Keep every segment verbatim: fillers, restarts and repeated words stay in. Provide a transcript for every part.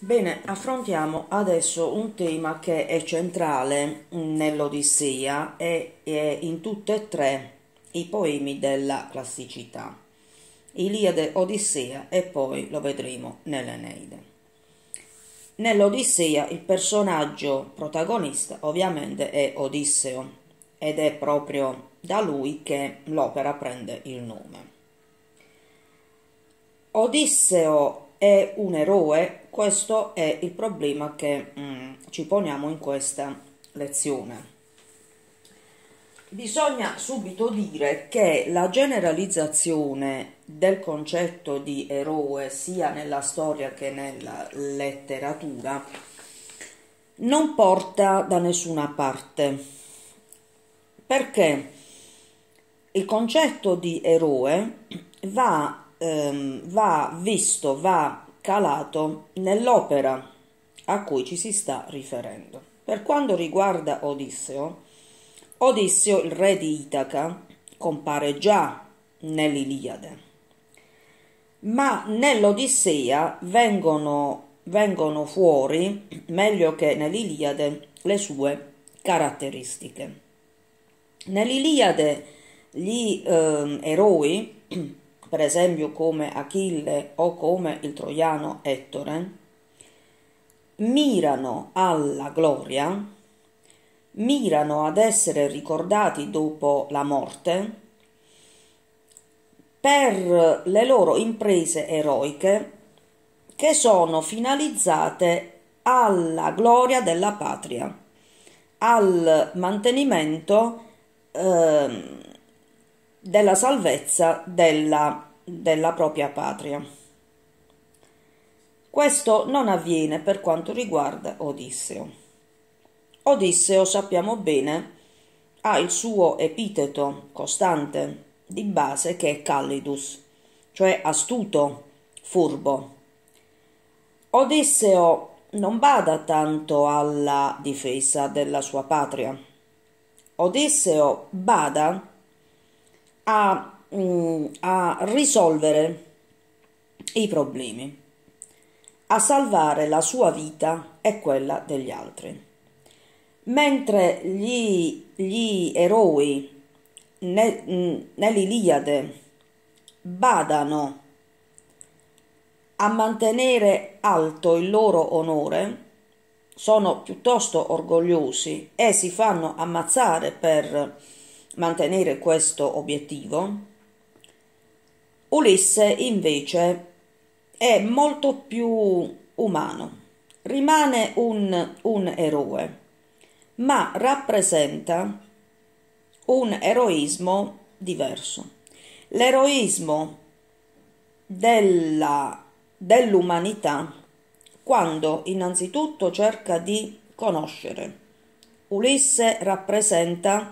Bene, affrontiamo adesso un tema che è centrale nell'Odissea e e in tutte e tre i poemi della classicità, Iliade, Odissea e poi lo vedremo nell'Eneide. Nell'Odissea il personaggio protagonista ovviamente è Odisseo ed è proprio da lui che l'opera prende il nome. Odisseo è un eroe, questo è il problema che mm, ci poniamo in questa lezione. Bisogna subito dire che la generalizzazione del concetto di eroe, sia nella storia che nella letteratura, non porta da nessuna parte, perché il concetto di eroe va Ehm, va visto, va calato nell'opera a cui ci si sta riferendo. Per quanto riguarda Odisseo, Odisseo, il re di Itaca, compare già nell'Iliade, ma nell'Odissea vengono, vengono fuori, meglio che nell'Iliade, le sue caratteristiche. Nell'Iliade gli eh, eroi, per esempio come Achille o come il troiano Ettore, mirano alla gloria, mirano ad essere ricordati dopo la morte per le loro imprese eroiche che sono finalizzate alla gloria della patria, al mantenimento eh, della salvezza della, della propria patria. Questo non avviene per quanto riguarda Odisseo. Odisseo, sappiamo bene, ha il suo epiteto costante di base che è Callidus, cioè astuto, furbo. Odisseo non bada tanto alla difesa della sua patria. Odisseo bada A, a risolvere i problemi, a salvare la sua vita e quella degli altri. Mentre gli, gli eroi ne, nell'Iliade badano a mantenere alto il loro onore, sono piuttosto orgogliosi e si fanno ammazzare per mantenere questo obiettivo, Ulisse invece è molto più umano, rimane un, un eroe, ma rappresenta un eroismo diverso, l'eroismo della, dell'umanità, quando innanzitutto cerca di conoscere. Ulisse rappresenta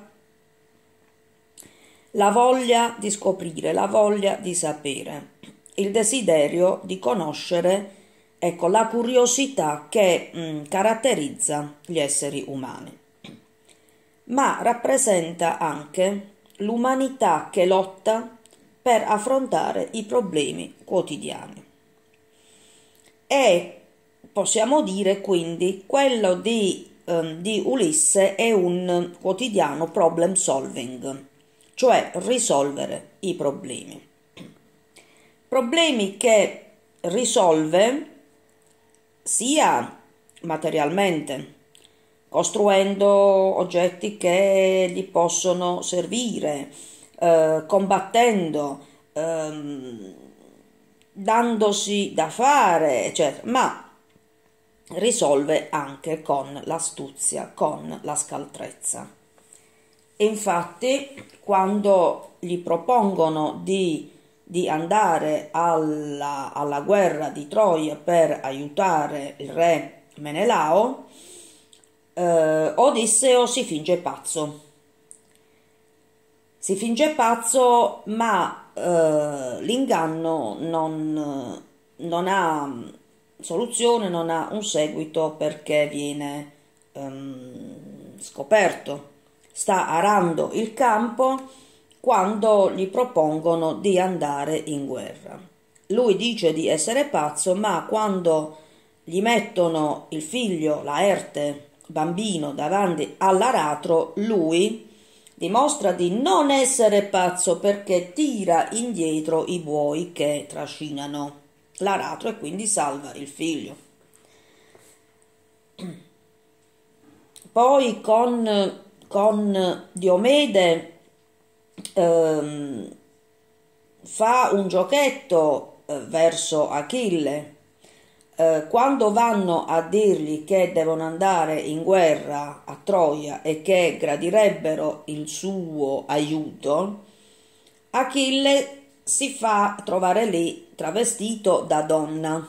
la voglia di scoprire, la voglia di sapere, il desiderio di conoscere, ecco, la curiosità che mh, caratterizza gli esseri umani. Ma rappresenta anche l'umanità che lotta per affrontare i problemi quotidiani. E possiamo dire quindi quello di, um, di Ulisse è un quotidiano problem solving, cioè risolvere i problemi. Problemi che risolve sia materialmente, costruendo oggetti che gli possono servire, eh, combattendo, ehm, dandosi da fare, eccetera, ma risolve anche con l'astuzia, con la scaltrezza. Infatti, quando gli propongono di, di andare alla, alla guerra di Troia per aiutare il re Menelao, eh, Odisseo si finge pazzo. Si finge pazzo, ma eh, l'inganno non, non ha soluzione, non ha un seguito perché viene ehm, scoperto. Sta arando il campo quando gli propongono di andare in guerra. Lui dice di essere pazzo, ma quando gli mettono il figlio, Laerte, bambino, davanti all'aratro, lui dimostra di non essere pazzo perché tira indietro i buoi che trascinano l'aratro e quindi salva il figlio. Poi con, con Diomede ehm, fa un giochetto eh, verso Achille. Eh, quando vanno a dirgli che devono andare in guerra a Troia e che gradirebbero il suo aiuto, Achille si fa trovare lì travestito da donna.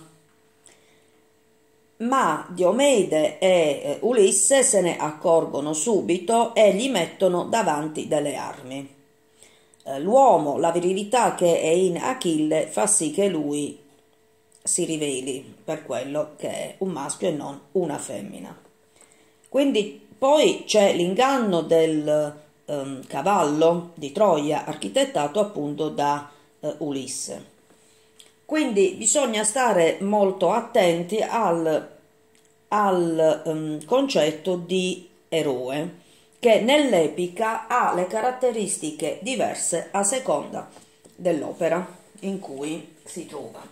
Ma Diomede e Ulisse se ne accorgono subito e gli mettono davanti delle armi. L'uomo, la virilità che è in Achille fa sì che lui si riveli per quello che è un maschio e non una femmina. Quindi poi c'è l'inganno del um, cavallo di Troia architettato appunto da uh, Ulisse. Quindi bisogna stare molto attenti al, al um, concetto di eroe, che nell'epica ha le caratteristiche diverse a seconda dell'opera in cui si trova.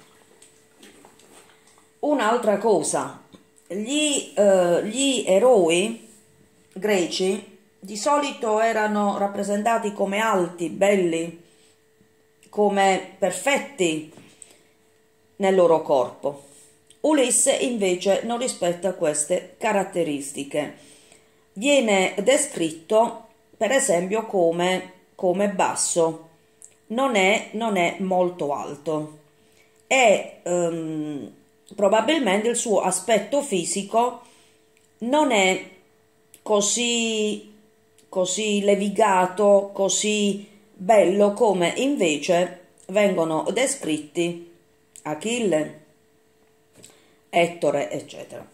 Un'altra cosa, gli, eh, gli eroi greci di solito erano rappresentati come alti, belli, come perfetti nel loro corpo. Ulisse invece non rispetta queste caratteristiche. Viene descritto per esempio come, come basso, non è, non è molto alto e um, probabilmente il suo aspetto fisico non è così, così levigato, così bello come invece vengono descritti Achille, Ettore, eccetera.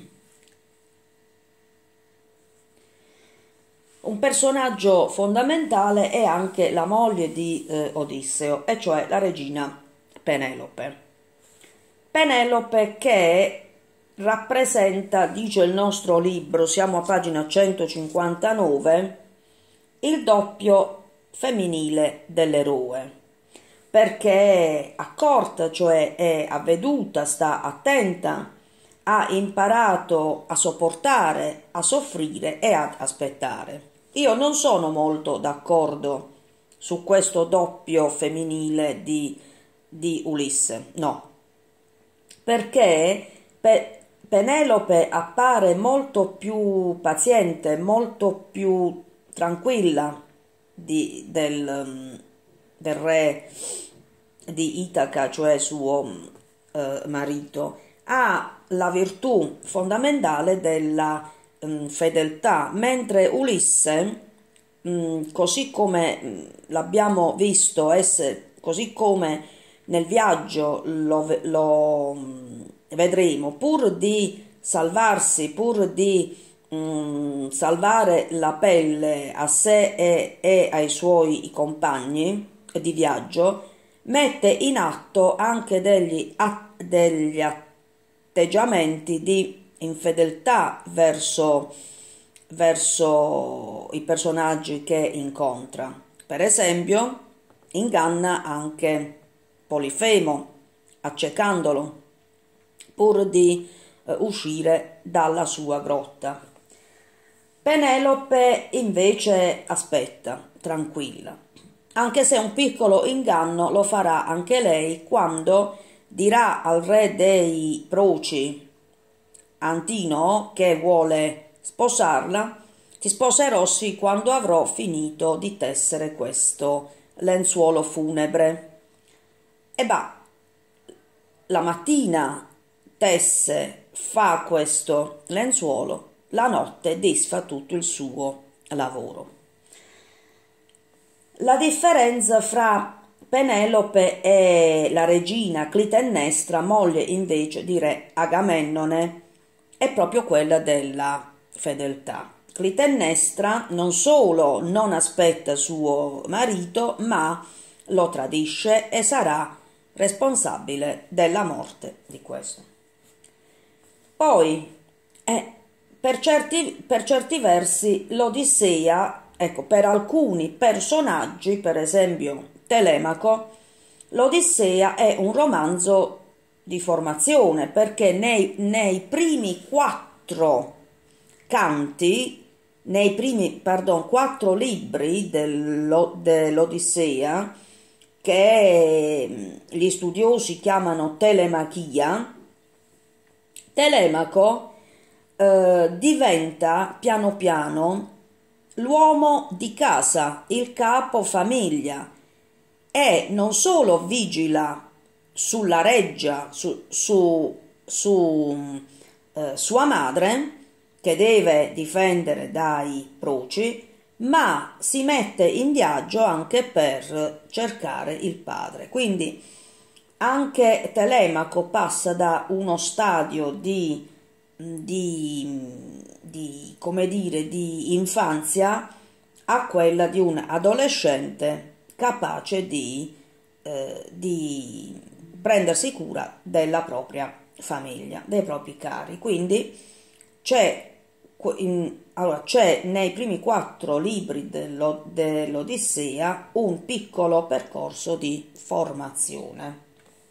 Un personaggio fondamentale è anche la moglie di eh, Odisseo, e cioè la regina Penelope. Penelope che rappresenta, dice il nostro libro, siamo a pagina centocinquantanove, il doppio femminile dell'eroe, perché è accorta, cioè è avveduta, sta attenta, ha imparato a sopportare, a soffrire e ad aspettare. Io non sono molto d'accordo su questo doppio femminile di, di Ulisse, no, perché Pe- Penelope appare molto più paziente, molto più tranquilla di, del, del re di Itaca, cioè suo eh, marito. Ha la virtù fondamentale della mh, fedeltà, mentre Ulisse, mh, così come mh, l'abbiamo visto essere, così come nel viaggio lo, lo mh, vedremo, pur di salvarsi, pur di mh, salvare la pelle a sé e, e ai suoi compagni di viaggio, mette in atto anche degli, at, degli atteggiamenti di infedeltà verso, verso i personaggi che incontra. Per esempio, inganna anche Polifemo, accecandolo, pur di eh, uscire dalla sua grotta. Penelope invece aspetta, tranquilla, anche se un piccolo inganno lo farà anche lei quando dirà al re dei Proci, Antino, che vuole sposarla: ti sposerò sì quando avrò finito di tessere questo lenzuolo funebre. E bah, la mattina tesse, fa questo lenzuolo, la notte disfa tutto il suo lavoro. La differenza fra Penelope e la regina Clitennestra, moglie invece di re Agamennone, è proprio quella della fedeltà. Clitennestra non solo non aspetta suo marito, ma lo tradisce e sarà responsabile della morte di questo. Poi, eh, per certi, per certi versi, l'Odissea, ecco, per alcuni personaggi, per esempio Telemaco, l'Odissea è un romanzo di formazione, perché nei, nei primi quattro canti, nei primi, pardon, quattro libri dell'Odissea, che gli studiosi chiamano Telemachia, Telemaco eh, diventa piano piano l'uomo di casa, il capo famiglia, e non solo vigila sulla reggia, su, su, su eh, sua madre, che deve difendere dai proci, ma si mette in viaggio anche per cercare il padre. Quindi anche Telemaco passa da uno stadio di, di, di, come dire, di infanzia a quella di un adolescente capace di, eh, di prendersi cura della propria famiglia, dei propri cari. Quindi c'è allora, c'è nei primi quattro libri dell'Odissea un piccolo percorso di formazione.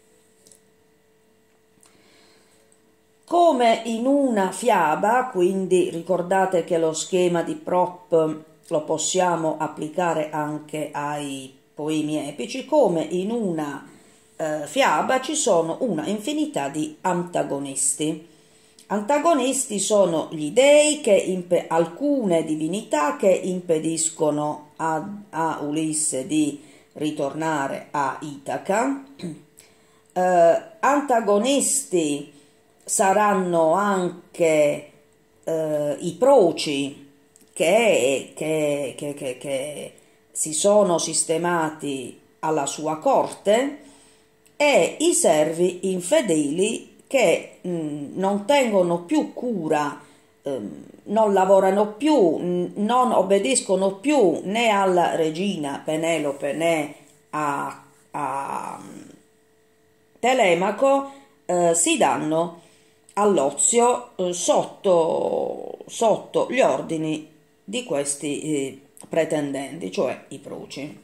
Come in una fiaba, quindi ricordate che lo schema di Prop lo possiamo applicare anche ai poemi epici, come in una eh, fiaba ci sono una infinità di antagonisti. Antagonisti sono gli dei, che alcune divinità che impediscono a, a Ulisse di ritornare a Itaca. Eh, antagonisti saranno anche eh, i proci che, che, che, che, che si sono sistemati alla sua corte, e i servi infedeli che mh, non tengono più cura, ehm, non lavorano più, mh, non obbediscono più né alla regina Penelope né a, a Telemaco, eh, si danno all'ozio eh, sotto, sotto gli ordini di questi eh, pretendenti, cioè i proci.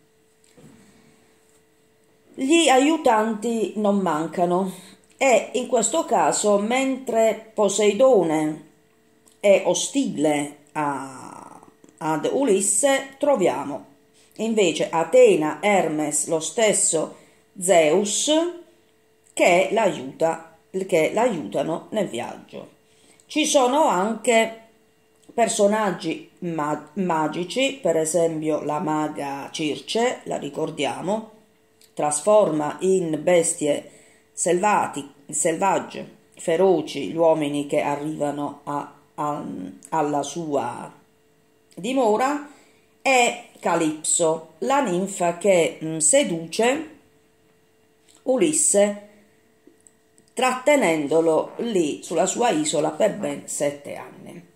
Gli aiutanti non mancano, e in questo caso, mentre Poseidone è ostile a, ad Ulisse, troviamo invece Atena, Hermes, lo stesso Zeus che l'aiuta, che l'aiutano nel viaggio. Ci sono anche personaggi ma magici, per esempio la maga Circe, la ricordiamo, trasforma in bestie selvati, selvagge, feroci gli uomini che arrivano a, a, alla sua dimora, e Calipso, la ninfa che mh, seduce Ulisse trattenendolo lì sulla sua isola per ben sette anni.